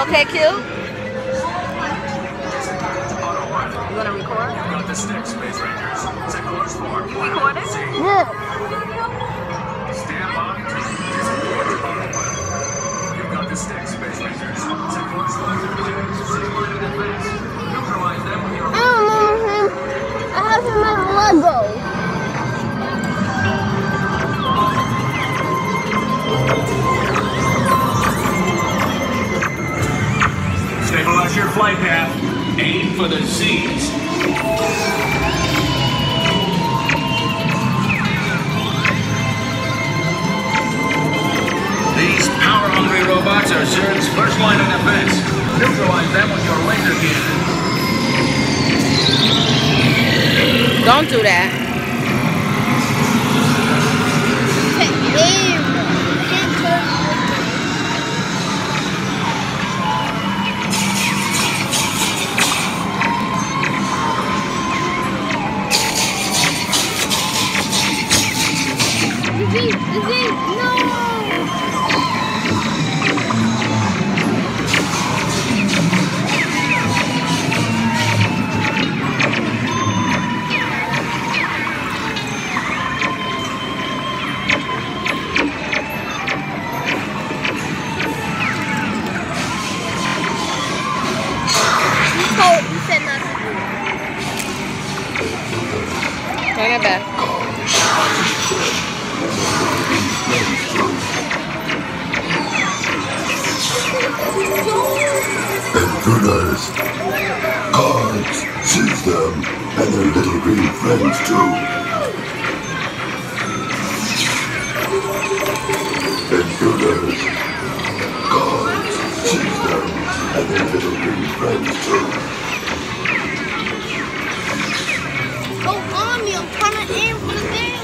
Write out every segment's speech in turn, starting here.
Okay, Q. You wanna record? Got the stick, Space Rangers. Set course for Record it? Yeah. Stand by to disappear the autopilot. You've got the stick, Space Rangers. Set course for simulated advance. Neutralize them with your... I don't remember him. I have him as Lego. Stabilize your flight path. Aim for the Z's. These power-hungry robots are CERN's first line of defense. Neutralize them with your laser cannon. Don't do that. Aim. Can't turn. No! You said not to do it. Turn it back. Intruders. Guards, seize them, and their little green friends too. Intruders. Guards, seize them, and their little green friends too. Go on me, I'm trying to aim for the thing.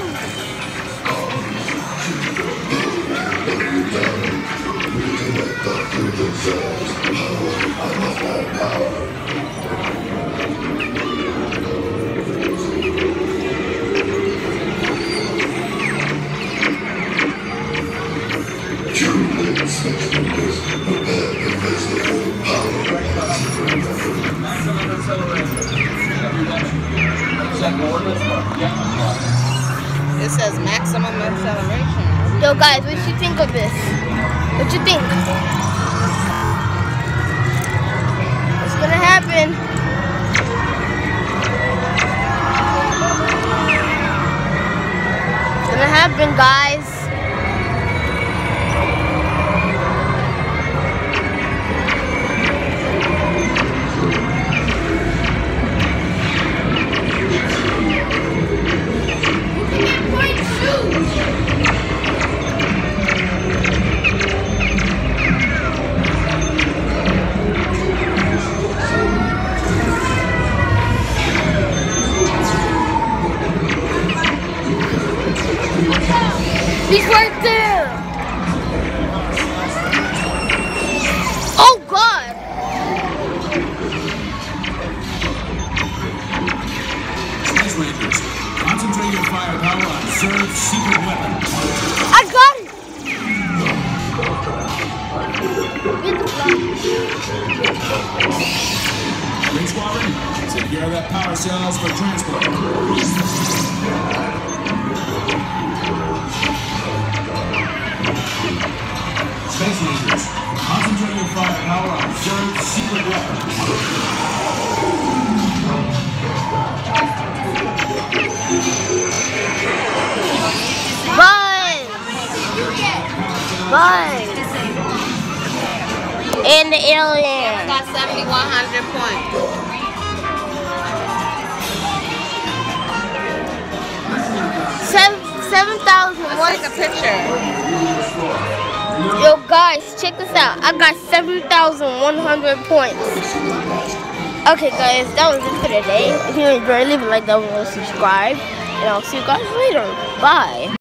Every time, we connect the human cells. I must have power. Truly, Space Rangers, prepare to face the full power. It says maximum acceleration. Yo guys, what you think of this? What you think? What's gonna happen? What's gonna happen, guys? He's right there! Oh God! Space Rangers, concentrate your firepower on CERN's secret weapon. I got it! Get the Green Squadron, secure that power cells for transport. Space Rangers, concentrate your firepower on CERN's secret weapon. Buzz! And the alien. Got 7,100 points. 7,000. Let's take a picture. Yo guys, check this out. I got 7,100 points. Okay guys, that was it for today. If you enjoyed, leave a like down below, subscribe, and I'll see you guys later. Bye.